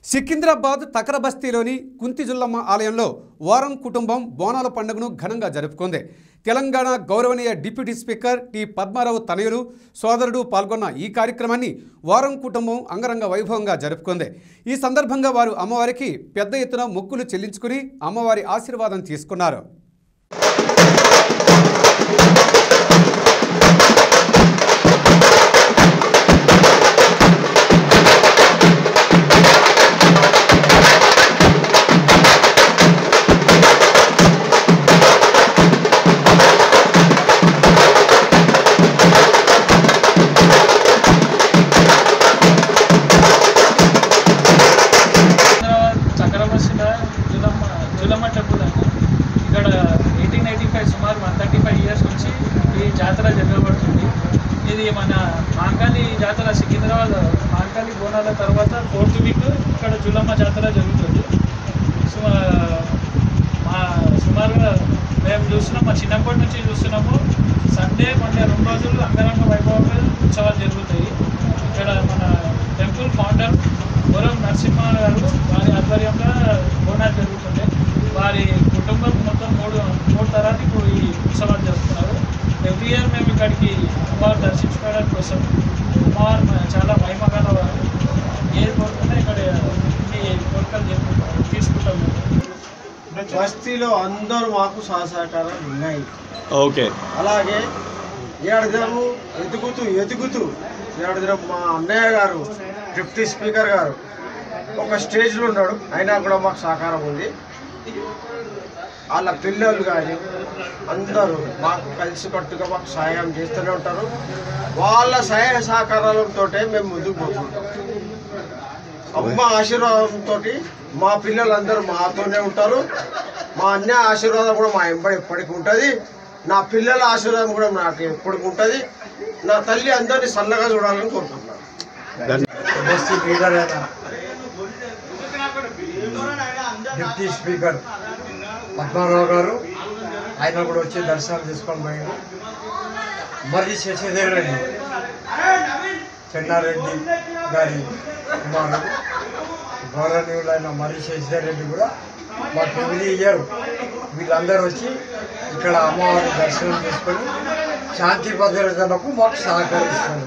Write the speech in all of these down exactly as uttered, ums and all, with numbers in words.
సికింద్రాబాద్ తకరబస్తీలోని కుంతిజుల్లమ్మ ఆలయంలో వారం కుటుంబం బోనాల పండుగను ఘనంగా జరుపుకుంది. తెలంగాణ గౌరవనీయ డిప్యూటీ స్పీకర్ టి పద్మారావు తనయులు సోదరుడు పాల్గొన్న ఈ కార్యక్రమాన్ని వారం కుటుంబం అంగరంగ వైభవంగా జరుపుకుంది. ఈ సందర్భంగా వారు అమ్మవారికి పెద్ద ఎత్తున మొక్కులు చెల్లించుకుని అమ్మవారి ఆశీర్వాదం తీసుకున్నారు. జులమ్మ టెంపుల్ అండి. ఇక్కడ ఎయిటీన్ ఎయిటీ ఫైవ్ సుమారు వన్ థర్టీ ఫైవ్ ఇయర్స్ నుంచి ఈ జాతర జరగబడుతుంది. ఇది మన మాంకాళి జాతర సికింద్రాబాద్ మాంకాళి బోనాల తర్వాత ఫోర్త్ వీక్ ఇక్కడ జులమ్మ జాతర జరుగుతుంది. సో మా సుమారుగా మేము చూస్తున్నాం, మా చిన్నప్పటి నుంచి చూస్తున్నాము. సండే మండే రెండు రోజులు అంగరంగ వైభవంగా ఉత్సవాలు జరుగుతాయి. ఇక్కడ మన టెంపుల్ ఫౌండర్ వరం నరసింహ గారు వారి ఆధ్వర్యంలో బోనాలు జరుగుతుంది. వారి కుటుంబం మొత్తం మూడు మూడు తరాలు ఇప్పుడు ఈ ఉత్సవాలు జరుపుతున్నారు. ఎవ్రీ ఇయర్ మేము ఇక్కడికి అమ్మవారు దర్శించుకోవడానికి వస్తాం. అమ్మవారు చాలా మహిమగల వారు. ఏది కోరుకున్నా ఇక్కడ ఈ కోరికలు జరుపుకుంటాం తీసుకుంటాం. బస్తీలో అందరూ మాకు సహసహకారాలు ఉన్నాయి. ఓకే, అలాగే ఏడాదినము ఎదుగుతూ ఎదుగుతూ ఏడాదినం మా అన్నయ్య గారు డిప్యూటీ స్పీకర్ గారు ఒక స్టేజ్లో ఉన్నాడు. అయినా కూడా మాకు సహకారం ఉంది. వాళ్ళ పిల్లలు కానీ అందరూ మాకు కలిసికట్టుగా మాకు సహాయం చేస్తూనే ఉంటారు. వాళ్ళ సహాయ సహకారాలతో మేము ముందుకు పోతుంటాం. అమ్మ ఆశీర్వాదంతో మా పిల్లలందరూ మాతోనే ఉంటారు. మా అన్న ఆశీర్వాదం కూడా మా ఎంబడి ఎప్పటికి ఉంటుంది. నా పిల్లల ఆశీర్వాదం కూడా నాకు ఎప్పటికి ఉంటుంది. నా తల్లి అందరినీ సన్నగా చూడాలని కోరుకుంటున్నాను. లీడర్ అయిన డిప్యూటీ స్పీకర్ పద్మారావు గారు ఆయన కూడా వచ్చి దర్శనం చేసుకొని పోయారు. మరి శశిధర్ రెడ్డి చెన్నారెడ్డి గారి కుమారుడు గౌరవనీయులైన మరి శశిధర్ రెడ్డి కూడా మాకు ఎవ్రీ ఇయర్ వీళ్ళందరూ వచ్చి ఇక్కడ అమ్మవారి దర్శనం చేసుకొని శాంతి భద్రతలకు మాకు సహకరిస్తారు.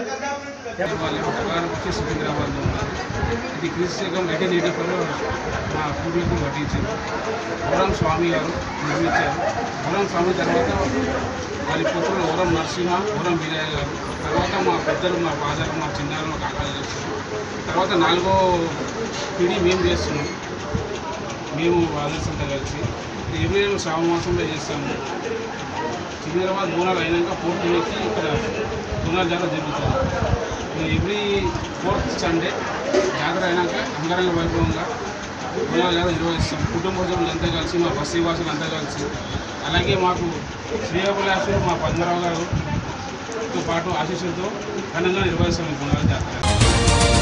సికింద్రాబాద్ ఇది క్రీస్తుకం ఎయిటీన్ ఎయిటీ ఫోర్లో మా పూర్వీకులు కట్టించారు. వరం స్వామి గారు నిర్మించారు. వరం స్వామి తర్వాత వారి పుత్రులు వరం నరసింహ, వరం వీరయ్య గారు, తర్వాత మా పెద్దలు మా ఫాదర్ మా చిన్నారు మా కాకాలు చేస్తారు. తర్వాత నాలుగో పీడి మేము చేస్తున్నాం. మేము ఆదర్శంతో కలిసి ఎవ్రీ ఇయర్ శ్రావణ మాసంలో చేస్తాము. సికింద్రాబాద్ బోనాలు అయినాక ఫోర్త్ వీక్కి ఇక్కడ బోనాల జాతర జరుగుతుంది. ఎవ్రీ ఫోర్త్ సండే జాతర అయినాక అంగరంగ వైభవంగా బోనాల జాతర నిర్వహిస్తాం. కుటుంబ సభ్యులంతా కలిసి మా బస్తీ వాసులంతా కలిసి, అలాగే మాకు శ్రీకాకుళాసులు మా పద్మరావు గారుతో పాటు ఆశీస్సులతో ఘనంగా నిర్వహిస్తాం ఈ బోనాల జాతర.